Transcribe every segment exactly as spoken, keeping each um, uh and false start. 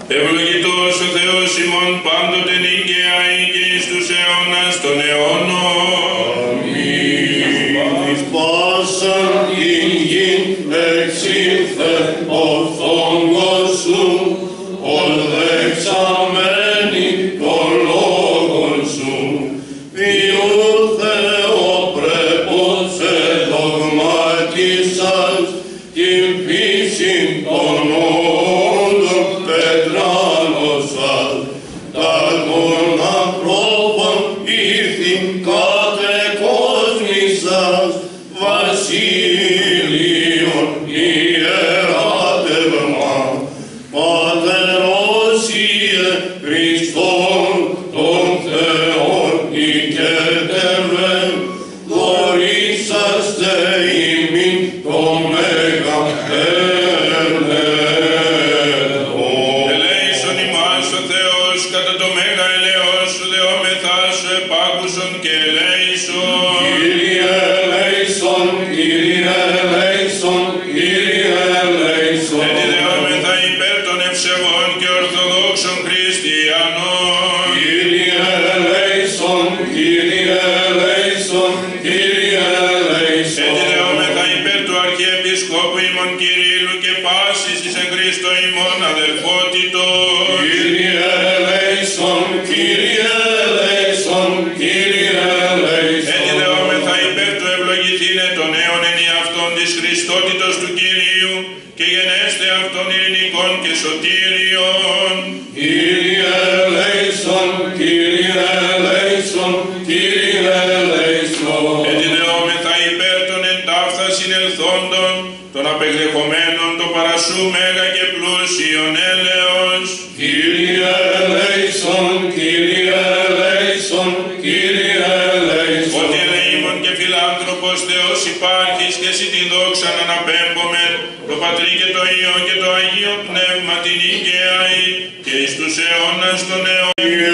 Ευλογητός ο Θεός ημών πάντοτε νικαία και εις τους αιώνας των αιώνων. Αμήν. Εις πάσαν την γην εξήλθε ο φθόγκος σου, οδεξαμένη των λόγων σου. Διού Θεοπρέπος εδογμάτισας την φύση των όντων πετράλωσας, τα των ανθρώπων ήρθιν κατεκόσμησας, βασίλειον ιεράτευμα, Πατερόσιε Χριστόν των Θεών οικετεύεν, δωρήσαστε ημίν το μέγα ελέγχο. Ελέησον ημάς ο Θεός κατά το μέγα ελέος σου, δεόμεθά σου επάκουσον και ελέησον. Κύριε ελέησον, Κύριε ελέησον, Κύριε ελέησον. Έτσι δεόμεθα υπέρ των ευσεβών και ορθοδόξων χριστιανών. Κύριε ελέησον, Κύριε ελέησον, Κύριε ελέησον. Έτσι δεόμεθα υπέρ του Αρχιεπισκόπου ημών Κυρίλλου και πάσης εις εν Χριστώ ημών αδελφότητος. Κύριε ελέησον, Κύριε ελέησον, Κύριε ελέησον. Έτσι δεόμεθα υπέρ του ευλογηθήνε των νέων ενιαυτών της Χριστότητος του Κυρίου και γενέστε αυτών ειρηνικών και σωτήριων. Κύριε ελέησον, Κύριε ελέησον, Κύριε ελέησον. Έτσι δεόμεθα υπέρ των εντάφθα συνελθόντων, των απεγρεχομένων το παρασού μέγα και πλούσιον έλεος. Κύριε ελέησον, Κύριε ελέησον, Κύριε ελέησον. Ότι ελεήμων και φιλάνθρωπος Θεός υπάρχεις και εσύ την δόξα να αναπέμπομεν, το Πατρί και το Υιό και το Αγίο Πνεύμα την ηγέαη και εις τους αιώνας των αιώνων.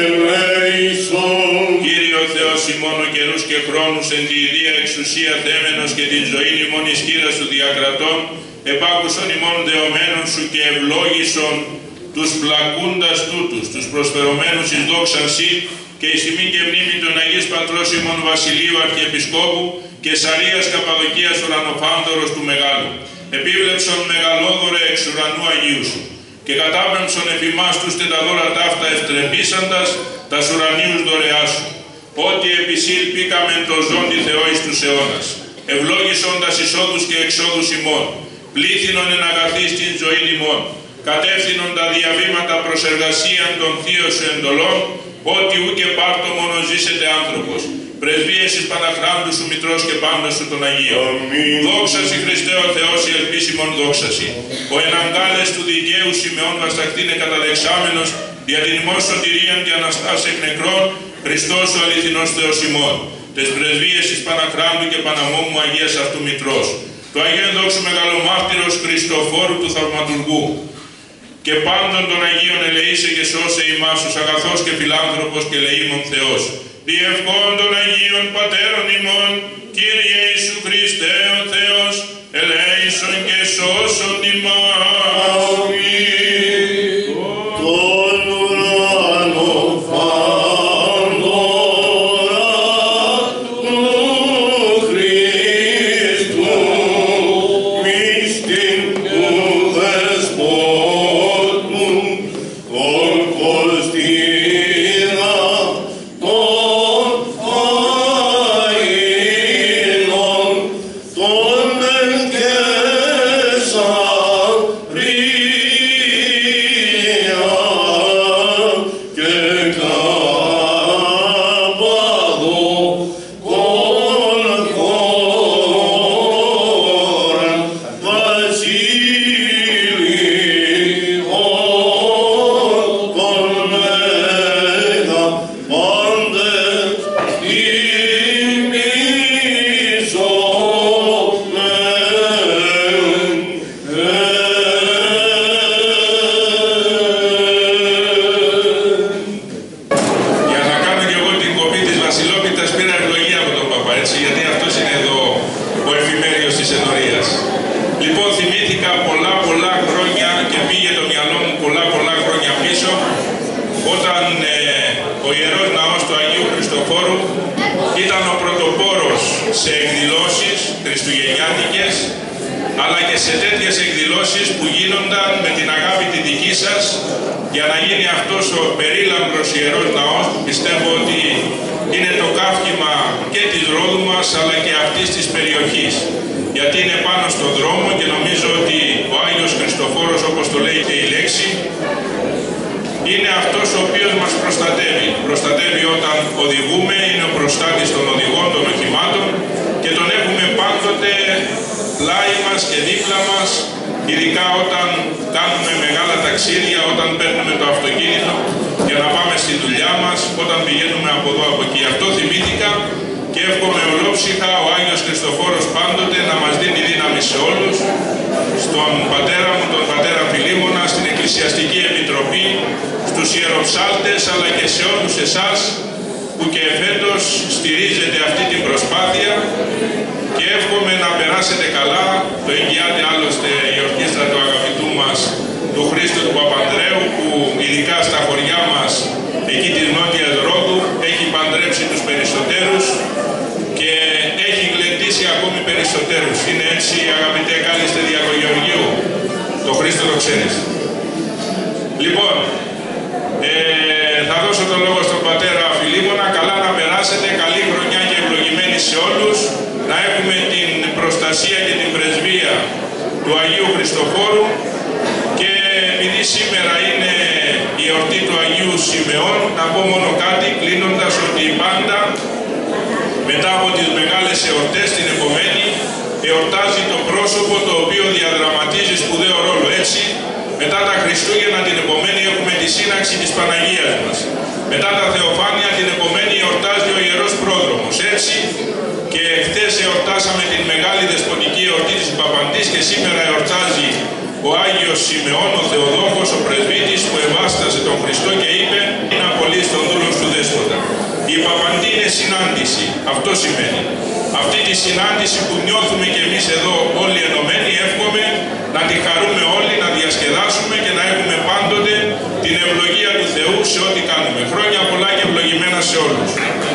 Ελέησον. Κύριο Θεός ημών ο καιρούς και χρόνους εν τη ιδία εξουσία θέμενος και την ζωή ημών εις χείρα σου διακρατών, επάκουσον ημών δεωμένων σου και ευλόγησον τους πλακούντας τούτους, τους προσφερωμένους εις δόξαν σύ και εις τιμή και μνήμη των Αγίης Πατρός ημών Βασιλείου Αρχιεπισκόπου και Σαρίας Καπαδοκίας ουρανοφάνδωρος του Μεγάλου. Επίβλεψον μεγαλόδωρε εξ ουρανού Αγίου σου και κατάπεμψον επί μας τους τεταδόρα ταύτα ευτρεπίσαντας τας ουρανίους δωρεάς σου. Ότι επισήλπηκαμεν το ζώντι Θεό εις τους αιώνας, ευλόγησον τας εισόδους και εξόδους ημών, πλήθυνον εν αγαθή στην ζωή ημών, κατεύθυνον τα διαβήματα προς εργασίαν των θείων σου εντολών, ότι ούκε πάρτο μόνο ζήσετε άνθρωπος. Πρεσβείες εις Παναχράντου σου Μητρός και πάντας σου των Αγίων. Αμήν. Δόξασι Χριστέ ο Θεός η ελπίσιμον δόξασι. Ο εναγκάλες του δικαίου Σιμεών βασταχτήνε καταδεξάμενος, δια την ημών σωτηρίαν και αναστάς εκ νεκρών, Χριστός ο αληθινός Θεός ημών. Τες πρεσβείες εις Παναχράντου και Παναμόμου Αγίας αυτού Μητρός. Το Αγίον δόξου μεγαλομάρτυρος Χριστοφόρου του Θαυματουργού. Και πάντων των Αγίων ελεήσε και σώσε ημάς τους αγαθός και φιλάνθρωπος και ελεήμων Θεός. Διευχών των Αγίων Πατέρων ημών, Κύριε Ιησού Χριστέ ο Θεός, ελέησον και σώσον ημάς. Αμήν. Τον ουρανό φανδόρα του Χριστού, μυστήν του δεσπότου, τον κοστήρα, τον αήλων, τον εγκέσαρια και Καπαδοκόν χώρα, βασίλειον των μέγα πάντες τιμήσομεν. Για να κάνω και εγώ την κοπή της Βασιλόπιτας πήρα ευλογία από τον Παπά, έτσι, γιατί αυτός είναι εδώ ο εφημέριος της ενορίας. Λοιπόν, θυμήθηκα πολλά πολλά χρόνια και πήγε το μυαλό μου πολλά πολλά χρόνια πίσω σε εκδηλώσεις χριστουγεννιάτικες, αλλά και σε τέτοιες εκδηλώσεις που γίνονταν με την αγάπη τη δική σας, για να γίνει αυτός ο περίλαμπρος ιερός ναός που πιστεύω ότι είναι το καύχημα και της Ρόδου μας αλλά και αυτής της περιοχής. Γιατί είναι πάνω στον δρόμο και νομίζω ότι ο Άγιος Χριστοφόρος, όπως το λέει και η λέξη, είναι αυτός ο οποίος μας προστατεύει. Προστατεύει όταν οδηγούμε, είναι ο προστάτης των οδηγών, των οχημάτων και τον έχουμε πάντοτε πλάι μας και δίπλα μας, ειδικά όταν κάνουμε μεγάλα ταξίδια, όταν παίρνουμε το αυτοκίνητο για να πάμε στη δουλειά μας, όταν πηγαίνουμε από εδώ από εκεί. Αυτό θυμήθηκα και εύχομαι ολόψυχα ο Άγιος Χριστοφόρος πάντοτε να μας δίνει δύναμη σε όλους, στον πατέρα μου, τον πατέρα Φιλίμωνα, στην Εκκλησιαστική Επιτροπή, στους ιεροψάλτες αλλά και σε όλους εσάς που και εφέτος στηρίζετε αυτή την προσπάθεια, και εύχομαι να περάσετε καλά. Το εγγυάται άλλωστε η ορκίστρα του αγαπητού μας του Χρήστου του Παπανδρέου, που ειδικά στα χωριά μας εκεί της Νότιας Ρόδου έχει παντρέψει τους περισσότερους και έχει γλεντήσει ακόμη περισσότερους. Είναι έτσι, αγαπητέ κάλλιστε Διακογεωργίου? Το Χρήστο το ξέρεις. Λοιπόν, ε, θα δώσω το λόγο στον πατέρα Φιλίμωνα. Καλά να περάσετε, καλή χρονιά και ευλογημένη σε όλους. Να έχουμε την προστασία και την πρεσβεία του Αγίου Χριστοφόρου, και επειδή σήμερα είναι η εορτή του Αγίου Σιμεών, να πω μόνο κάτι κλείνοντας, ότι πάντα μετά από τις μεγάλες εορτές την επομένη εορτάζει το πρόσωπο το οποίο διαδραματίζει σπουδαίο ρόλο. Έτσι, μετά τα Χριστούγεννα την επομένη έχουμε τη σύναξη της Παναγίας μας. Μετά τα Θεοφάνεια την επομένη εορτάζει ο Ιερός Πρόδρομος. Έτσι, και χτες εορτάσαμε την μεγάλη δεσποτική εορτή της Παπαντής και σήμερα εορτάζει ο Άγιος Σιμεών, ο Θεοδόχος, ο πρεσβύτης, που ευάστασε τον Χριστό και είπε «Είναι απολύς τον δούλος του Δέσποτα». Η Παπαντή είναι συνάντηση. Αυτό σημαίνει. Αυτή τη συνάντηση που νιώθουμε και εμείς εδώ όλοι ενωμένοι, εύχομαι να τη χαρούμε όλοι, να διασκεδάσουμε και να έχουμε πάντοτε την ευλογία του Θεού σε ό,τι κάνουμε. Χρόνια πολλά και ευλογημένα σε όλους.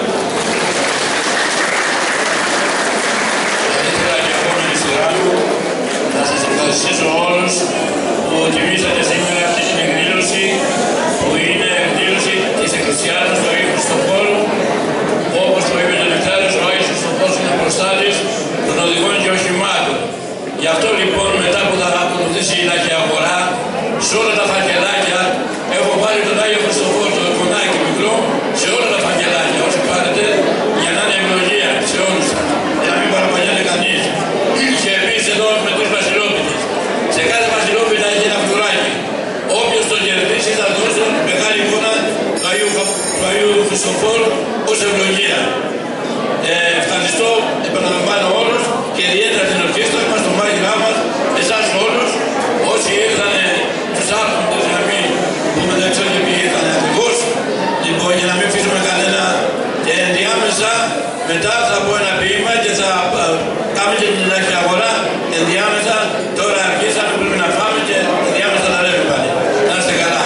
Θα σας ευχαριστήσω όλους που τιμήσατε σήμερα αυτή την εκδήλωση, που είναι εκδήλωση της Εκκλησιάς του Αγίου Χριστοφόρου. Όπως το είπε ο Νεκτάριος, ο Άγιος Χριστοφόρος είναι προστάτης των οδηγών και οχημάτων. Γι' αυτό λοιπόν, μετά που θα ακολουθήσει η λαχιαγορά, σε όλα τα φακελάκια έχω πάρει τον Άγιο Χριστοφόρο, το εικονάκι μικρό, σε όλα τα φακελάκια όσοι πάρετε, για να είναι ευλογία σε όλους σας, για να μην παραπονιέται κανείς. Και εμείς εδώ έχουμε τους βασιλόπιτες. Σε κάθε βασιλόπιτα έχει ένα φουράκι. Όποιος το κερδίσει θα δώσει μεγάλη εικόνα του Αγίου, του Αγίου Χριστοφόρου ως ευλογία. Ε, ευχαριστώ, επαναλαμβάνω όλους και ιδιαίτερα την ορκίστρα μας, τον μάγειρά μας, εσάς όλους, όσοι ήρθανε τους άρχοντες, για να μην πούμε δεν ξέρω και ποιοι ήρθανε ακριβώς, λοιπόν, για να μην αφήσουμε κανένα. Και ενδιάμεσα μετά θα πω ένα ποίημα και θα κάνουμε και την αγορά. Ενδιάμεσα τώρα αρχίσαμε, πρέπει να φάμε και ενδιάμεσα θα λέμε πάλι. Να είστε καλά.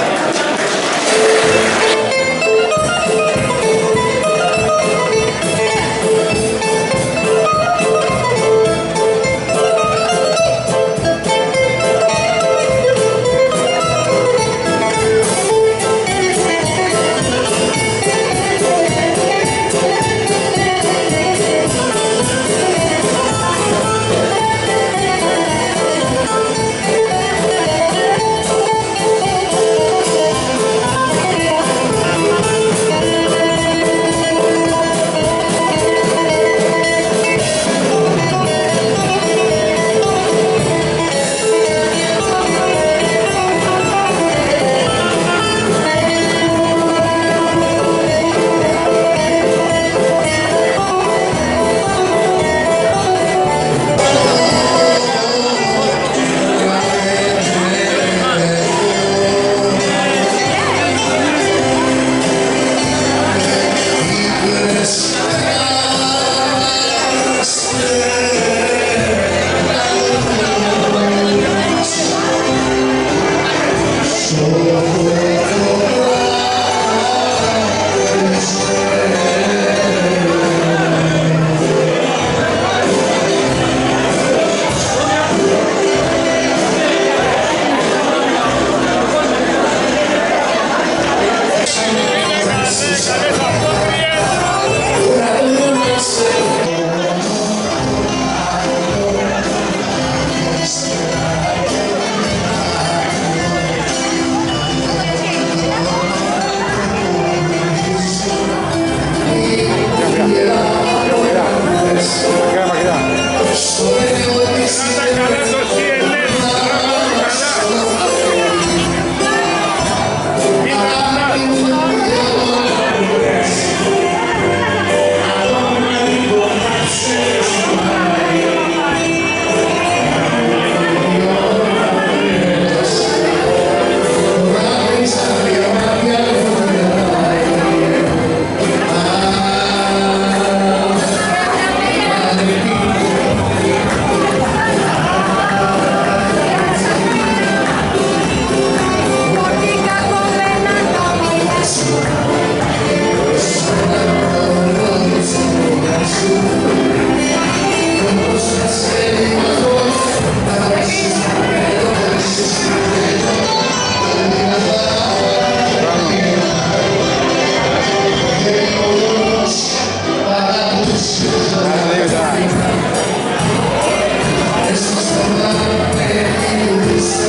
Thank you.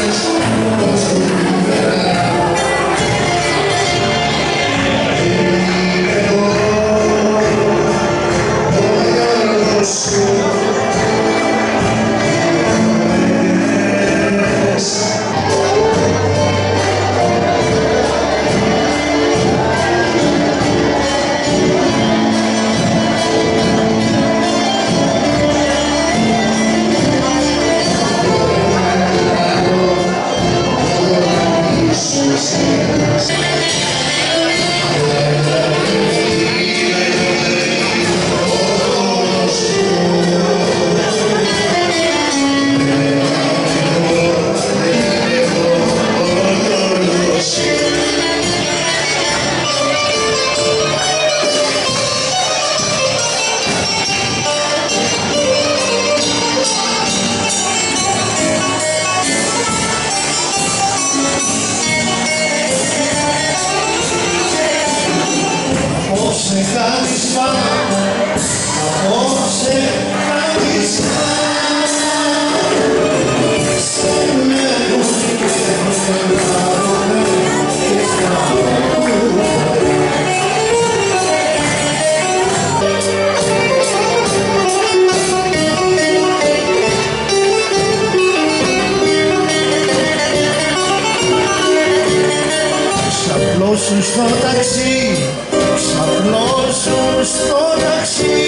Ξαπλώσουν στο ταξί, ξαπλώσουν στο ταξί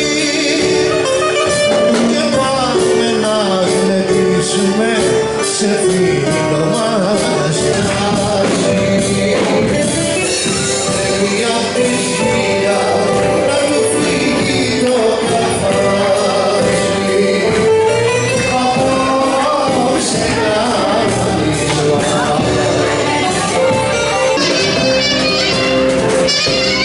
και πάμε να γλεντήσουμε σε φίλο μας ταξί. Πρέπει απ' τη σκιά να του φύγει το καφάσι, απόψε κανείς.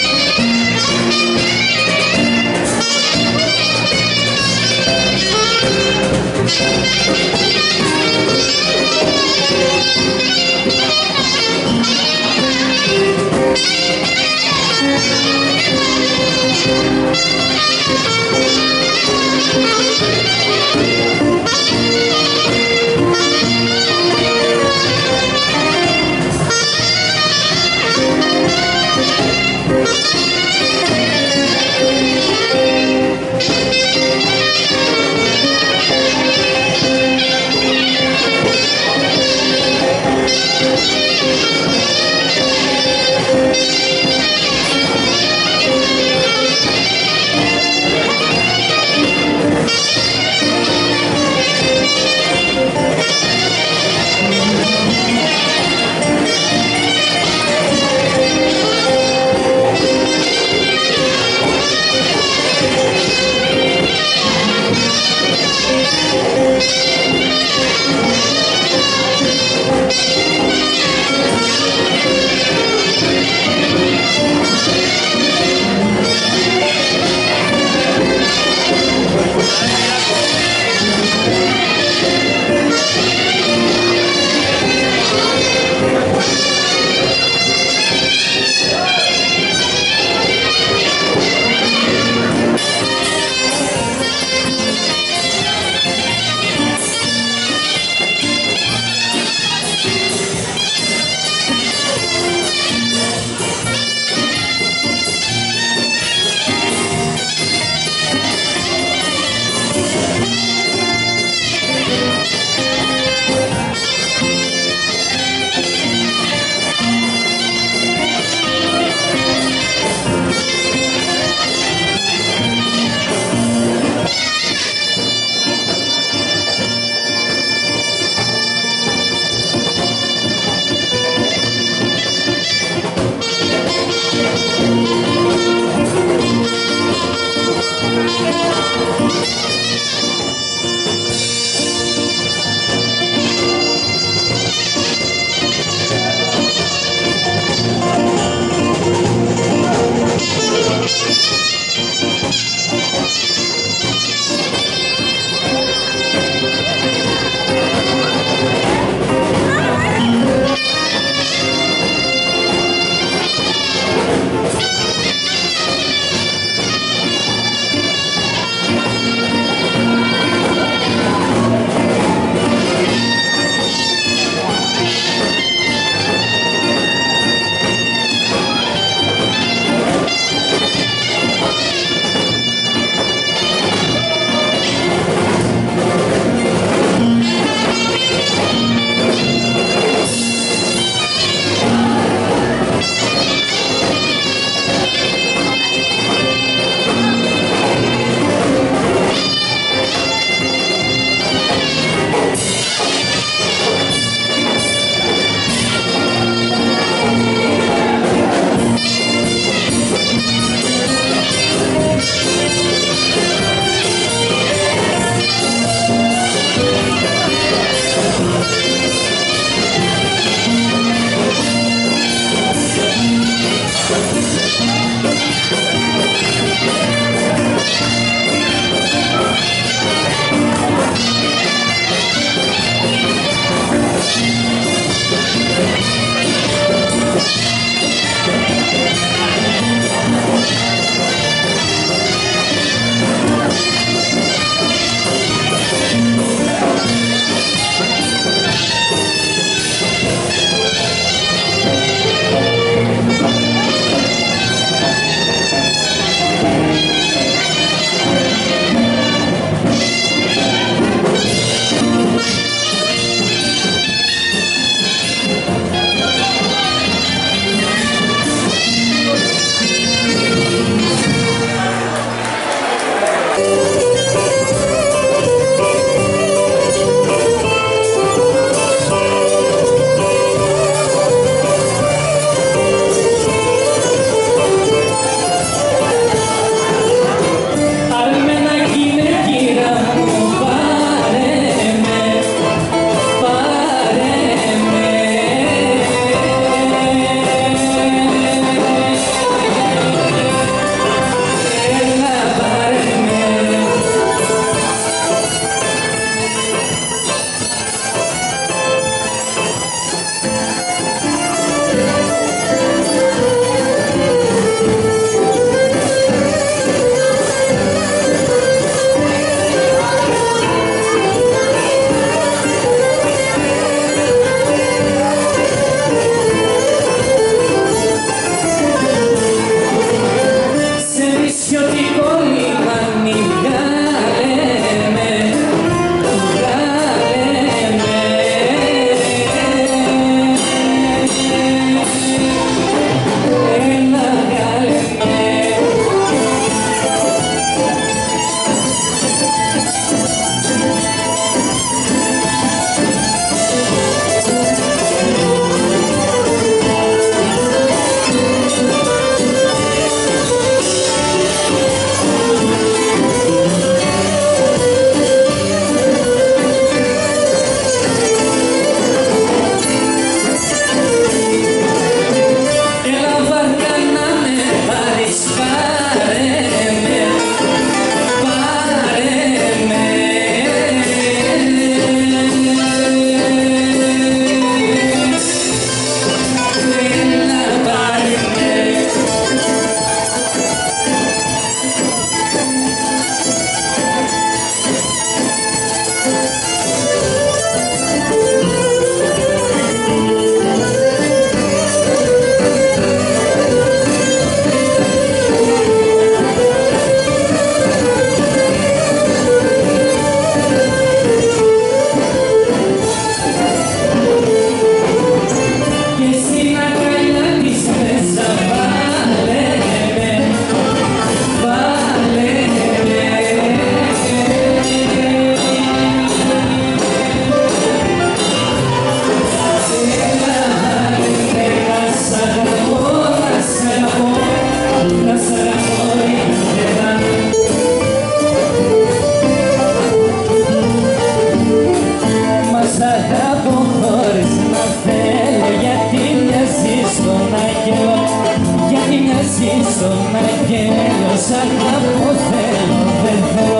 στον αγγέλιο σαν κάπου θέλω βεθώ.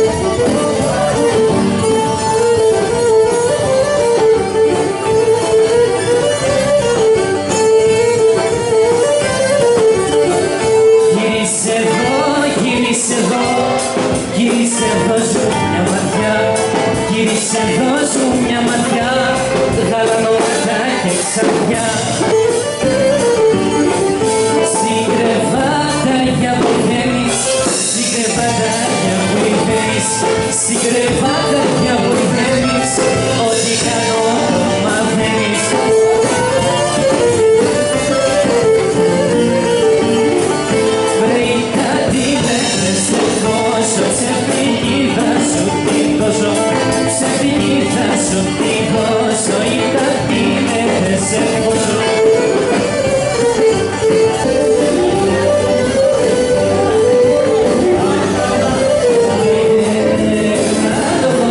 Γύρισε εδώ, γύρισε εδώ, γύρισε εδώ σου μια ματιά, γύρισε εδώ σου μια ματιά, γαλανότα και ξαφιά. Στην κρεβάτια που θέλεις, στην κρεβάτια που θέλεις, στην κρεβάτια που θέλεις, ό,τι κάνω το μαθαίνεις. Βρήκα τι μέτρες σε δώσω, ψευτική θα σου την δώσω, ψευτική θα σου την δώσω, είδα τι μέτρες σε δώσω. Να το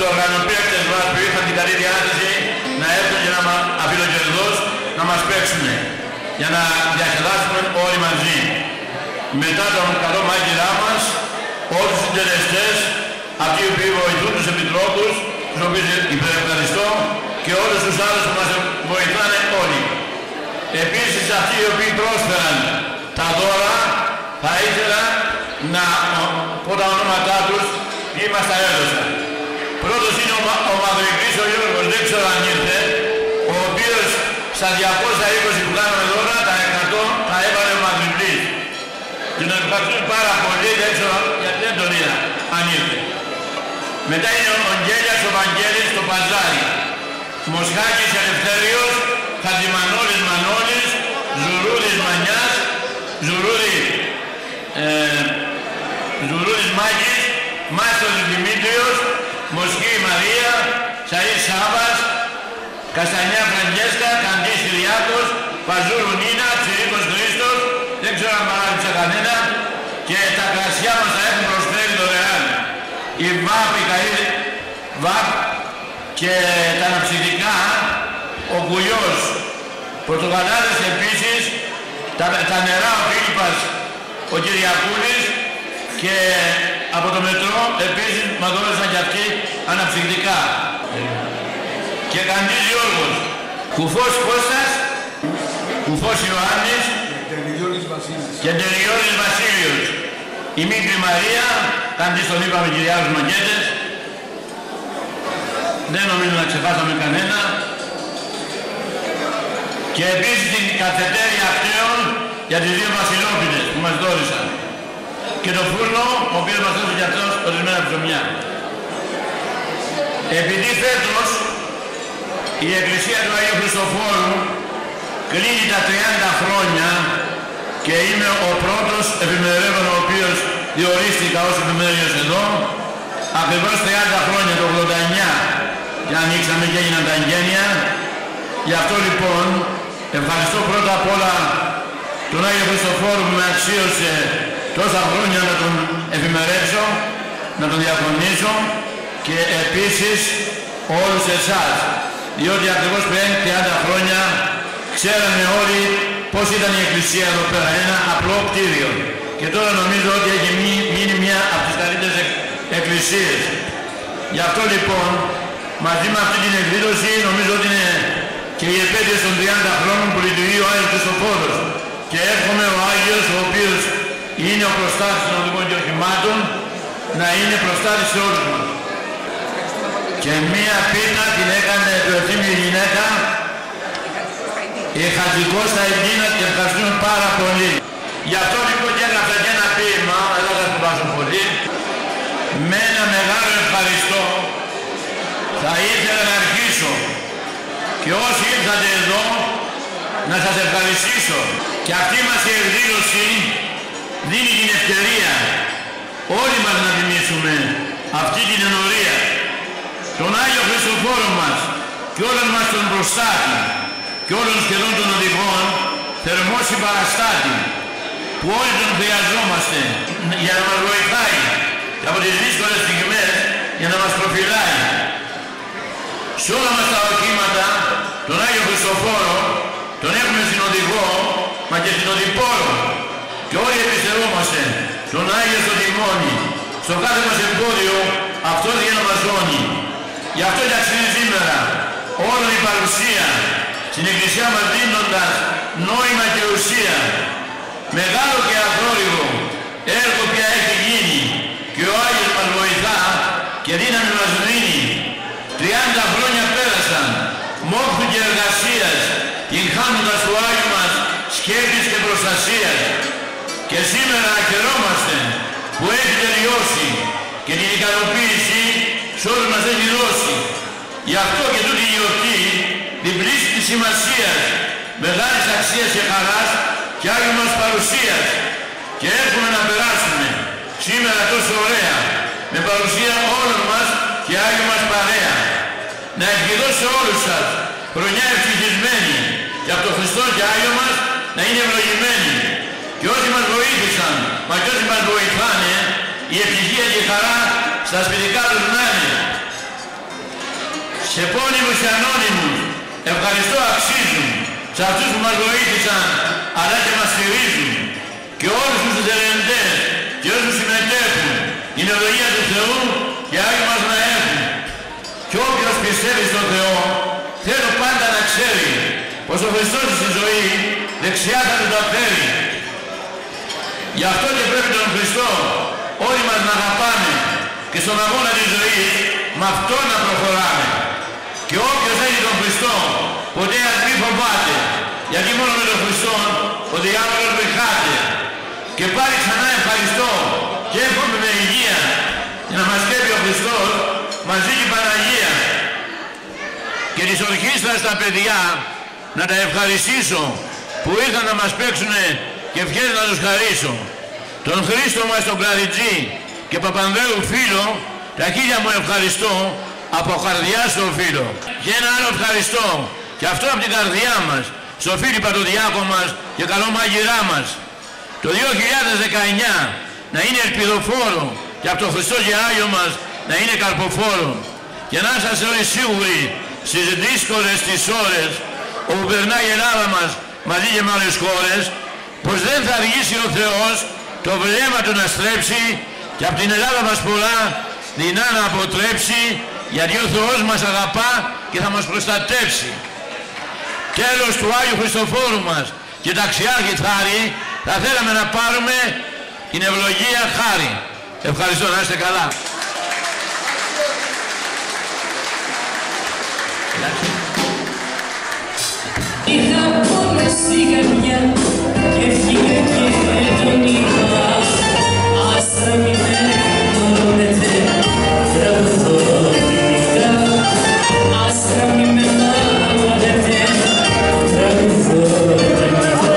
οργανοπαίκτες μας που είχαν την καλή διάθεση να έρθουν και να μας αφιλοκερδώς να μας παίξουν για να διασκεδάσουμε όλοι μαζί. Μετά τον καλό μάγειρά μας, όλους τους συντελεστές, αυτοί οι οποίοι βοηθούν τους επιτρόπους, τους οποίους υπερευχαριστώ, και όλους τους άλλους που μας βοηθάνε όλοι. Επίσης αυτοί οι οποίοι πρόσφεραν τα δώρα, θα ήθελα να πω τα ονόματά τους ή μας τα έδωσαν. Πρώτος είναι ο, ο Μαυρικρής ο Γιώργος, δεν ξέρω αν ήρθε, ο οποίος στα διακόσια είκοσι που κάνουμε δώρα, τα εκατό τα έβαλε ο Μαυρικρής. Και τον ευχαριστούμε πάρα πολύ, δεν ξέρω γιατί δεν τον είδα, αν ήρθε. Μετά είναι ο Αγγέλιας ο Βαγγέλης στο Παζάρι, Μοσχάκης Ελευθέριος, Χατζημανόλης Μανώλης, Ζουρούλης Μανιάς, Ζουρούλη, ε, Ζουρούλης Μάκης, Μάστορης Δημήτριος, Μοσκή Μαρία, Σαΐς Σάβας, Καστανιά Φραγκέσκα, Καντής Κυριάκος, Παζούρου Νίνα, Τσιρίκος Χρήστος, δεν ξέρω αν παράδειψα κανένα, και τα κρασιά μας θα έχουν προσφέρει δωρεάν. Η ΒΑΠ, η καλή ΒΑΠ και τα αναψυκτικά, ο Κουλιός, πορτοκαλάδες επίσης, τα, τα νερά ο Φίλιππας, ο Κυριακούλης, και από το μετρό επίσης μας δώσαν και αυτοί αναψυκτικά. Και Καντής Γιώργος, Κουφός Κώστας, Κουφός Ιωάννης και Τελειώνης Βασίλειος. Η Μίκρη Μαρία, Καντής τον είπαμε κυριάρχους μακέτες. Δεν νομίζω να ξεχάσαμε κανένα. Και επίσης την καθετέρια ακτέων για τις δύο βασιλόπιτες που μας δόρισαν. Και το φούρνο, ο οποίος μας δώσει και αυτός ορισμένα ψωμιά. Επειδή φέτος η Εκκλησία του Αγίου Χριστοφόρου κλείνει τα τριάντα χρόνια και είμαι ο πρώτος επιμερεύων ο οποίος διορίστηκα ως επιμέριος εδώ, ακριβώς τριάντα χρόνια, το ογδόντα εννιά, και ανοίξαμε και έγιναν τα εγγένεια. Γι' αυτό λοιπόν ευχαριστώ πρώτα απ' όλα τον Άγιο Χριστοφόρο που με αξίωσε τόσα χρόνια να τον επιμερέψω, να τον διακονήσω, και επίσης όλους εσάς, διότι ακριβώς πριν τριάντα χρόνια ξέραμε όλοι πώς ήταν η Εκκλησία εδώ πέρα, ένα απλό κτίριο, και τώρα νομίζω ότι έχει μείνει μια από τις καλύτερες εκκλησίες. Γι' αυτό λοιπόν μαζί με αυτή την εκδήλωση νομίζω ότι είναι και η επέτειος των τριάντα χρόνων που λειτουργεί ο Άγιος Χριστοφόρος, και εύχομαι ο Άγιος, ο οποίος είναι ο προστάτης των οδικών και οχημάτων, να είναι προστάτης σε όλους μας. Και μία πίτα την έκανε του ευθύμη η γυναίκα, η Χατζικώστα Εκείνα, και ευχαριστούμε πάρα πολύ. Γι' αυτό λοιπόν και έγραψα και ένα ποίημα, εδώ θα σπουδάσω πολύ, με ένα μεγάλο ευχαριστώ. Θα ήθελα να αρχίσω και όσοι ήρθατε εδώ να σας ευχαριστήσω. Και αυτή μας η εκδήλωση δίνει την ευκαιρία όλοι μας να τιμήσουμε αυτή την ενορία, τον Άγιο Χριστοφόρο μας και όλων μας τον προστάτη και όλων σχεδόν των οδηγών, θερμό συμπαραστάτη, που όλοι τον χρειαζόμαστε για να μας βοηθάει και από τις δύσκολες στιγμές για να μας προφυλάει. Σε όλα μας τα οχήματα τον Άγιο Χριστοφόρο τον έχουμε στην οδηγό, μα και στην οδηπόρο, και όλοι εμπιστευόμαστε τον Άγιο στο τιμόνι, στο κάθε μας εμπόδιο αυτός για να μας ζώνει. Γι' αυτό και αξίζει σήμερα όλη η παρουσία στην Εκκλησία μας, δίνοντας νόημα και ουσία. Μεγάλο και αθόρυβο έργο πια έχει γίνει και ο Άγιος μας βοηθά και δύναμη μας δίνει. τριάντα χρόνια πέρασαν μόχθου και εργασίας, την χάνοντας του Άγιου μας σκέπης και προστασίας, και σήμερα χαιρόμαστε που έχει τελειώσει και την ικανοποίηση σε όλους μας έχει δώσει. Γι' αυτό και τούτη η γιορτή διπλής της σημασίας, μεγάλης αξίας και χαράς και Άγιου μας παρουσίας, και εύχομαι να περάσουμε σήμερα τόσο ωραία με παρουσία όλων μας και Άγιου μας παρέα. Να ευχηθώ σε όλους σας χρονιά ευτυχισμένη και από τον Χριστό και Άγιο μας να είναι ευλογημένοι, και όσοι μας βοήθησαν μα και όσοι μας βοηθάνε, η ευτυχία και η χαρά στα σπιτικά τους να είναι. σε πόνιμους και ανώνυμους, ευχαριστώ αξίζουν, σε αυτούς που μας βοήθησαν αλλά και μας στηρίζουν, και όλους τους ερευνητές και όσους συμμετέχουν, την ευλογία του Θεού και Άγιοι μας να έχουν. Και όποιος πιστεύει στον Θεό, θέλω πάντα να ξέρει πως ο Χριστός στη ζωή δεξιά θα του τα φέρει. Γι' αυτό και πρέπει τον Χριστό όλοι μας να αγαπάμε και στον αγώνα της ζωής με αυτό να προχωράμε. Και όποιος έχει τον Χριστό ποτέ ας μη φοβάται, γιατί μόνο με τον Χριστό ο διάβολος βρυχάται. Και πάλι ξανά ευχαριστώ και εύχομαι με υγεία για να μας σκέπει ο Χριστός μαζί και η Παναγία. Και της ορχήστρας τα παιδιά να τα ευχαριστήσω που ήρθαν να μας παίξουνε και ευχές να τους χαρίσω. Τον Χρήστο μας τον Κλαριτζή και Παπανδρέου φίλο, τα χίλια μου ευχαριστώ από καρδιά στο φίλο. Και ένα άλλο ευχαριστώ και αυτό από την καρδιά μας, στο Φίλιππα τον Διάκο μας και καλό μαγειρά μας. Το δύο χιλιάδες δεκαεννιά να είναι ελπιδοφόρο και από το Χριστό και Άγιο μας να είναι καρποφόρο. Και να είσαστε όλοι σίγουροι στις δύσκολες τις ώρες όπου περνάει η Ελλάδα μας μαζί και με άλλες χώρες, πως δεν θα αργήσει ο Θεός το βλέμμα του να στρέψει και από την Ελλάδα μας πολλά δεινά να αποτρέψει, γιατί ο Θεός μας αγαπά και θα μας προστατεύσει. Τέλος του Άγιου Χριστοφόρου μας και ταξιάρχη Χάρη θα θέλαμε να πάρουμε την ευλογία Χάρη. Ευχαριστώ, να είστε καλά. Είχα πόνο στην καρδιά και φύγα και τον είπα, άστα μη με μόνετε, τραγουδώ τη νύχτα, άστα μη με μόνετε, τραγουδώ τη νύχτα.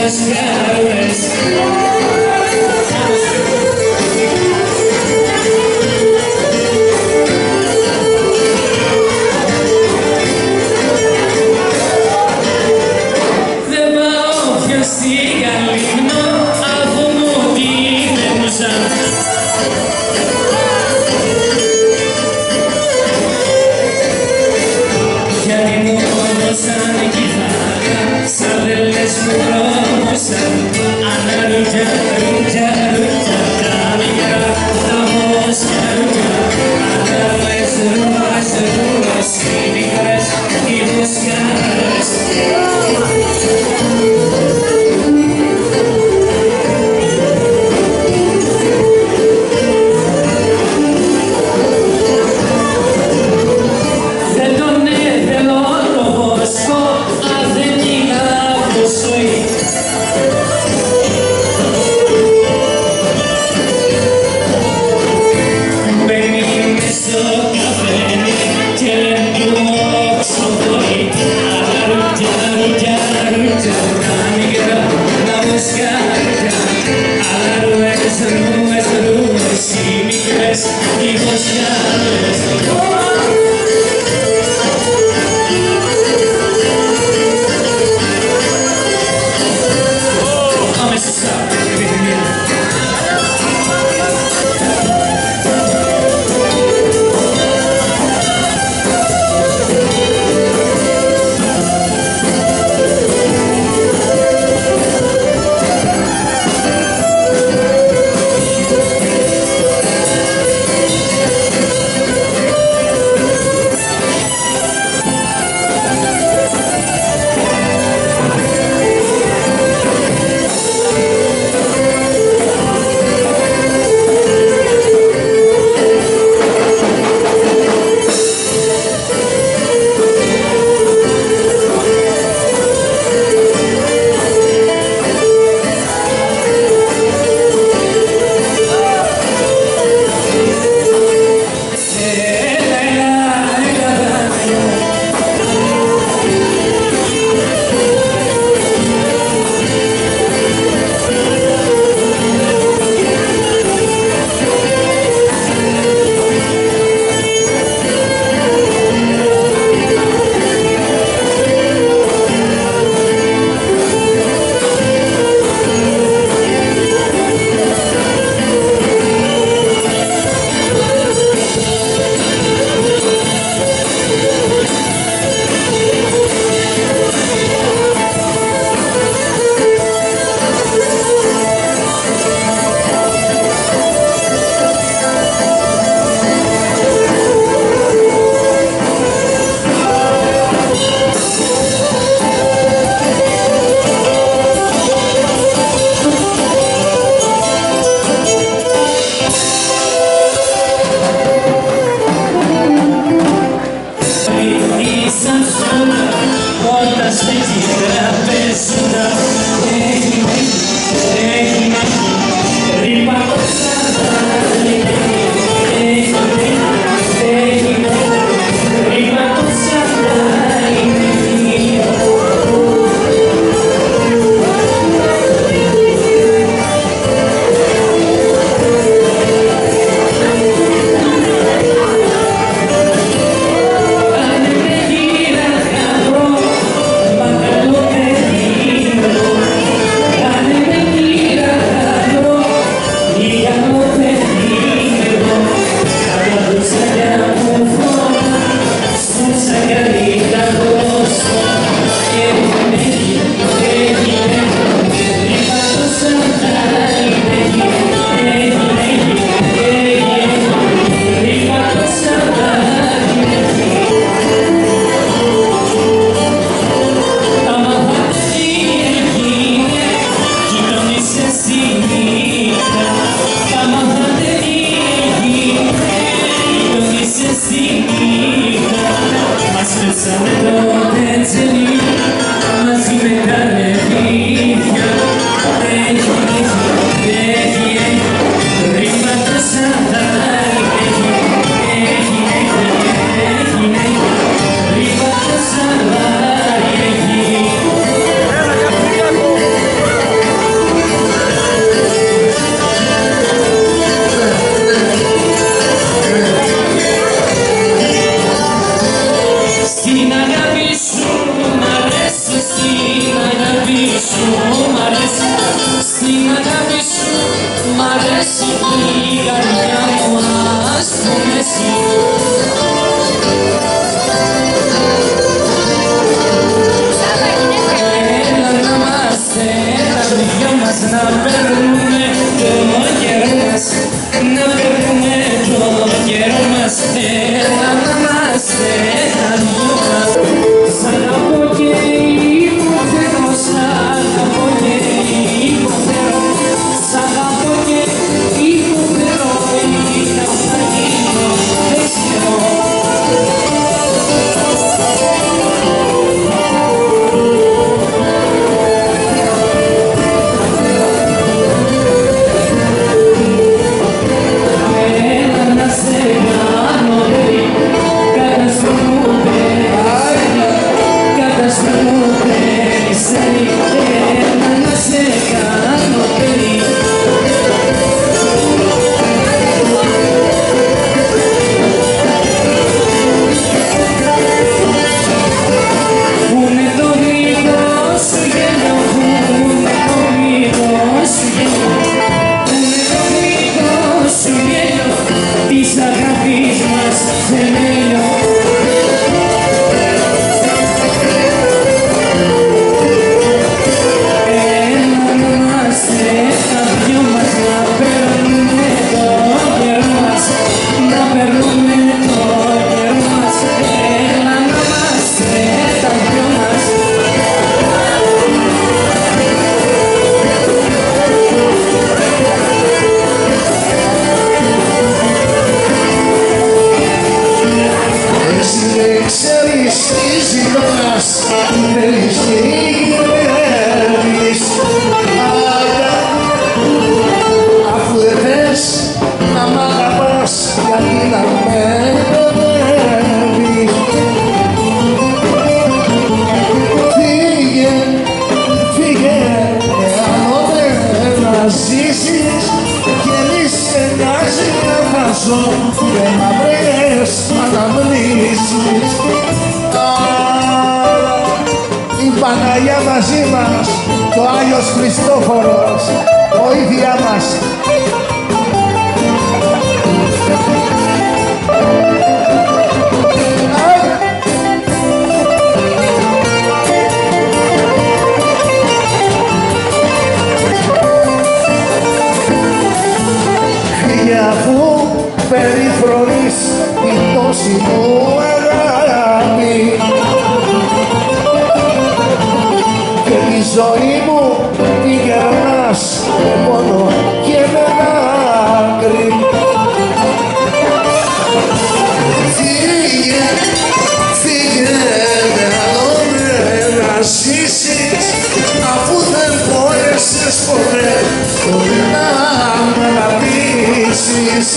Oscars. Δεν πάω πιο στην Καλύμνο, αφού μου την έμουσαν. Γιατί μου έδωσαν κιθάρα, σαν δελές μου δρόμωσαν. Αναρούτια, ρούτια, ρούτια, τα μικρά, τα μόσια ρούτια. Αναρούες, ρούες, ρούες, οι μικρές, οι μοσκάρες. Δεν τον έθελω το βοσκό, αν δεν είχα αποσοή. Μπαίνει μες στο καφένι και του οξοδοεί. Αλλά ρούτια, ρούτια, ρούτια, τα μικρά, τα βοσκάρια. Αλλά ρούες, ρούες, ρούες, οι μικρές, οι βοσκάρες. Αμέσως επιθυμία. εσύ. Έλα να είμαστε τα δυο μας, να περνούμε το καιρό μας, να περνούμε το καιρό μας. Έλα να είμαστε τα δυο μας. Σ' αγαπώ και υποφέρω, σ' αγαπώ και υποφέρω, σ' αγαπώ και υποφέρω, ελπίδα θα γίνω, δεν ξέρω. Η Παναγιά μαζί μας, το Άγιος Χριστόφορος, βοήθειά μας. Φύγε αφού περιφρονείς την τόση μου αγάπη και τη ζωή μου την κερνάς με πόνο και με δάκρυ. Φύγε, φύγε με αδόνε να ζήσεις, αφού δεν μπόρεσες ποτέ ποτέ να μ' αγαπήσεις.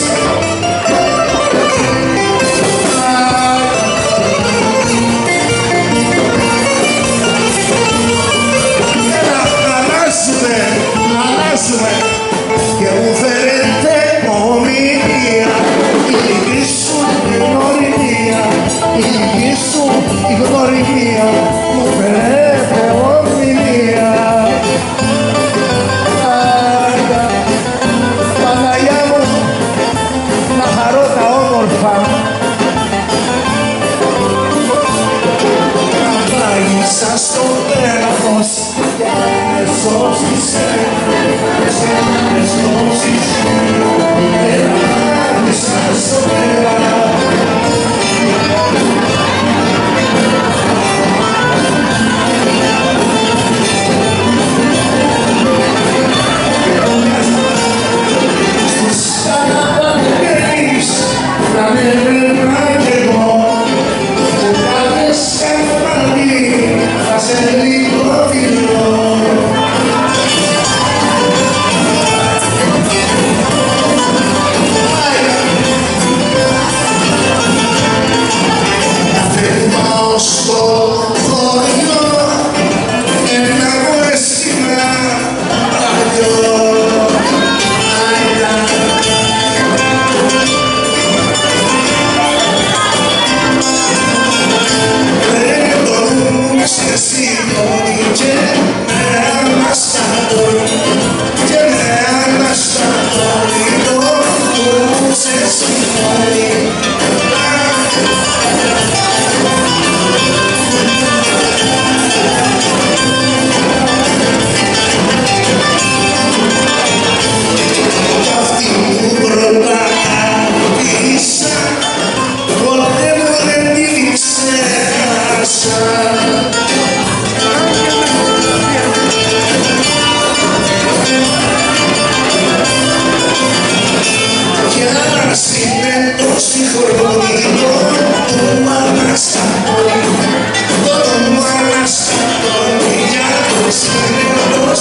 Και μου φέρετε ομιλία, η δική σου η γνωριμία, η δική σου η γνωριμία, μου φέρετε ομιλία. Παναγιά μου, να χαρώ τα όμορφα, να πλάγισα στο πέραθος και να με σώσεις.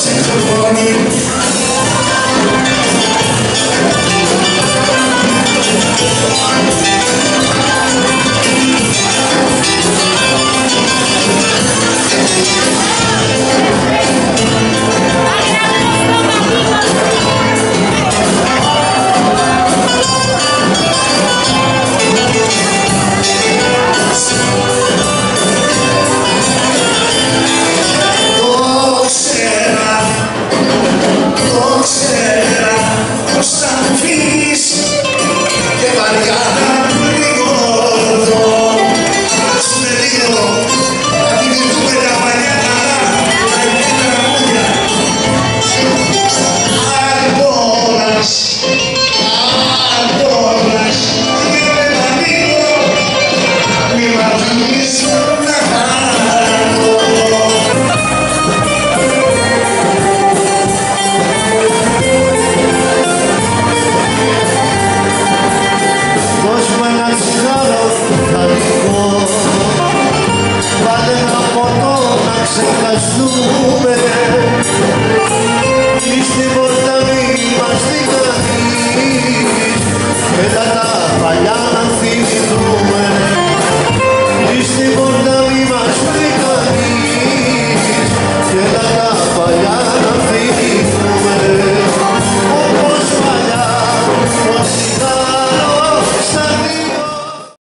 σε χωρώνει